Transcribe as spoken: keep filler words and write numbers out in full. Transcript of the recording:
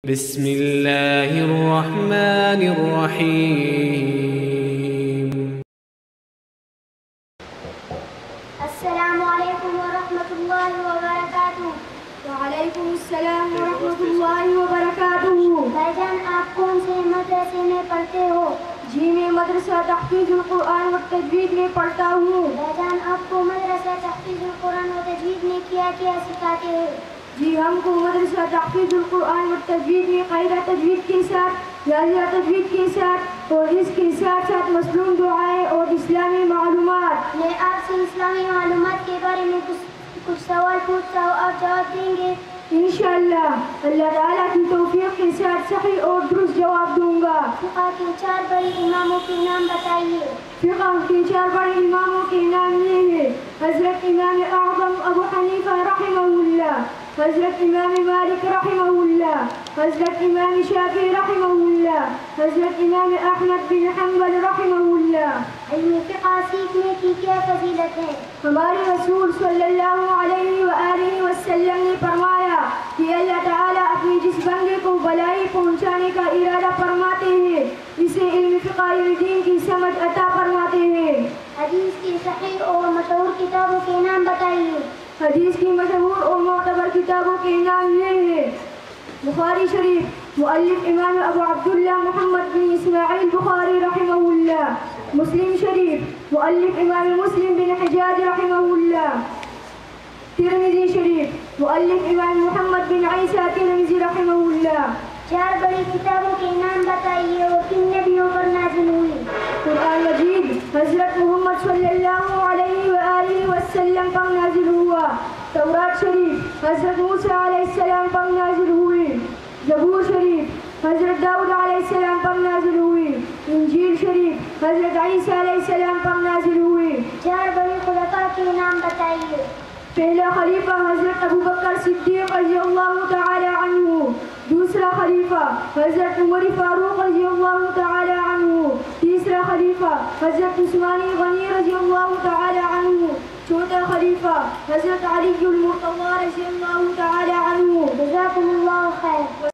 بسم اللہ الرحمن الرحیم۔ السلام علیکم ورحمۃ اللہ وبرکاتہ۔ وعلیکم السلام ورحمۃ اللہ وبرکاتہ۔ بھائی جان، آپ کون سے مدرسے میں پڑھتے ہو؟ جی میں مدرسہ تحفیظ القرآن و تجوید میں پڑھتا ہوں۔ بھائی جان، آپ کو مدرسہ تحفیظ القرآن و تجوید میں کیا کیا سکھاتے ہیں؟ جی ہم کو مدرسہ تحفیظ القرآن و تجوید میں قاعدہ تجوید کے ساتھ، جائزہ تجوید کے ساتھ اور اس کے ساتھ ساتھ مصنون دعائیں اور اسلامی معلومات۔ میں آپ سے اسلامی معلومات کے بارے میں کچھ کچھ سوال پوچھتا ہوں، آپ جواب دیں گے؟ انشاءاللہ اللہ تعالیٰ کی توفیق کے ساتھ صحیح اور درست جواب دوں گا۔ فقہ کے چار بڑے اماموں کے نام بتائیے۔ فقہ کے چار بڑے اماموں کے نام یہ ہیں: حضرت امام اعظم ابو حنیفہ رحمہ اللہ، حضرت امام مالک رحمہ اللہ، حضرت امام شافعی رحمہ اللہ، حضرت امام احمد بن حنبل رحمہ اللہ۔ علم فقہ سیکھنے کی کیا فضیلت ہے؟ ہمارے رسول صلی اللہ علیہ وآلہ وسلم نے فرمایا کہ اللہ تعالیٰ اپنے جس بندے کو بلائی پہنچانے کا ارادہ فرماتے ہیں اسے علم فقہ دین کی سمجھ عطا فرماتے ہیں۔ حدیث کی صحیح اور مشہور کتابوں کے نام بتائیے۔ حدیث کی مشہور اور معتبر کتابوں کے نام یہ ہیں: بخاری شریف، مؤلف امام ابو عبداللہ محمد بن اسماعیل بخاری رحمہ اللہ۔ مسلم شریف، مؤلف امام مسلم بن حجاج رحمہ اللہ۔ ترمذی شریف، مؤلف امام محمد بن عیسیٰ ترمذی رحمہ اللہ۔ چار بڑی کتابوں کے نام بتائیے اور کن نبیوں پر نازل ہوئی؟ قرآن مجید حضرت محمد صلی اللہ علیہ وآلہ وسلم پر نازل ہوا۔ تورات شریف حضرت موسیٰ علیہ السلام پر نازل ہوئی۔ زبور شریف حضرت داؤد علیہ السلام پر نازل ہوئی۔ انجیل شریف حضرت عیسیٰ علیہ السلام پر نازل ہوئی۔ چار بڑے خلفاء کے نام بتائیے۔ پہلا خلیفہ حضرت ابو بکر صدیق رضی اللہ تعالی عنہ، دوسرا خلیفہ حضرت عمر فاروق رضی اللہ تعالی عنہ، تیسرا خلیفہ حضرت عثمان غنی رضی اللہ تعالی عنہ، چوتھا خلیفہ حضرت علی المرتضی رضی اللہ تعالی عنہ۔ جزاکم اللہ خیر۔